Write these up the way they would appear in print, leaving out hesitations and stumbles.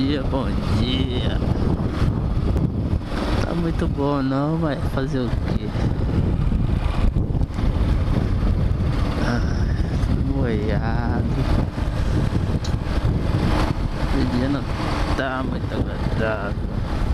dia, bom dia. Tá muito bom não, vai fazer o quê? Molhado. O dia não tá muito agradável.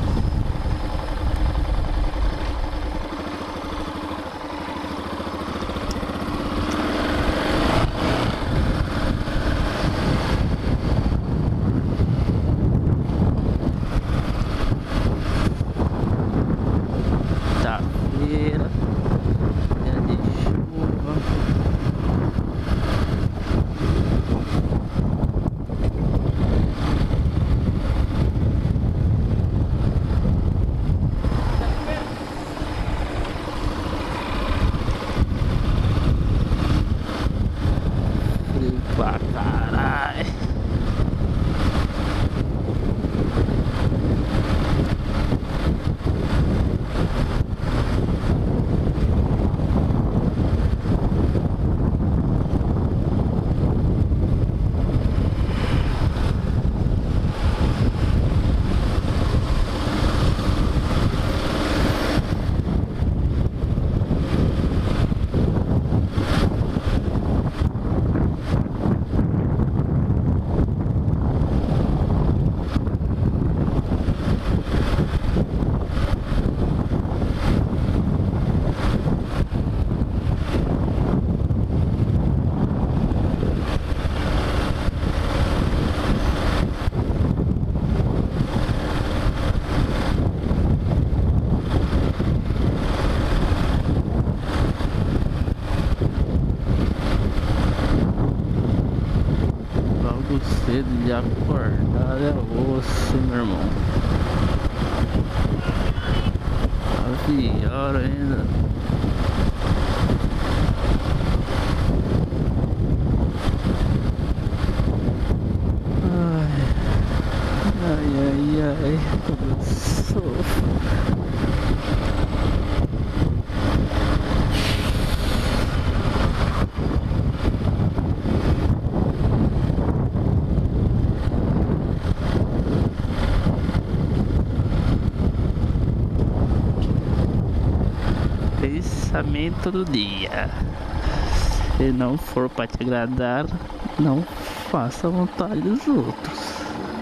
Feira, dia de chuva. Frio pra caralho. Cedo de acordar é osso, meu irmão. 9 horas ainda. Ai, como eu sofro. Pensamento do dia: se não for para te agradar, não faça a vontade dos outros.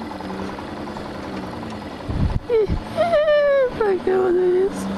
Pra que fazer isso?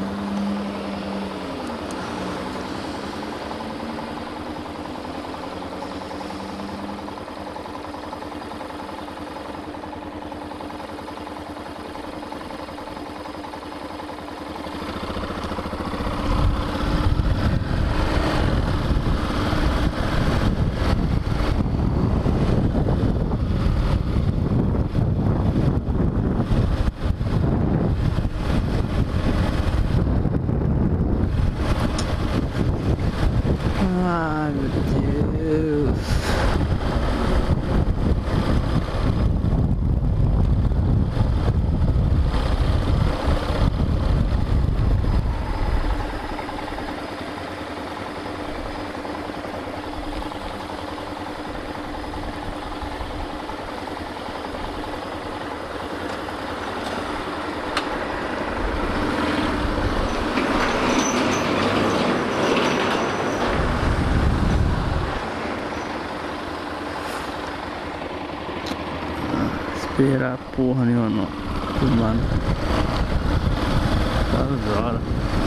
Ai, meu Deus. Esperar porra nenhuma não. Mano, 4 horas.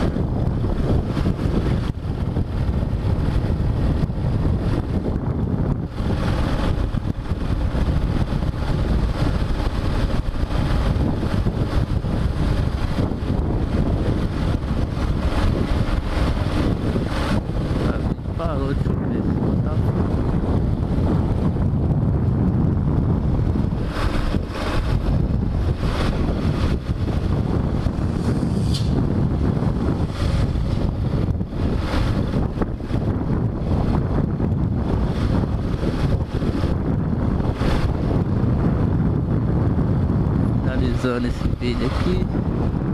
Parou de chover. Tá. Finalizando esse vídeo aqui.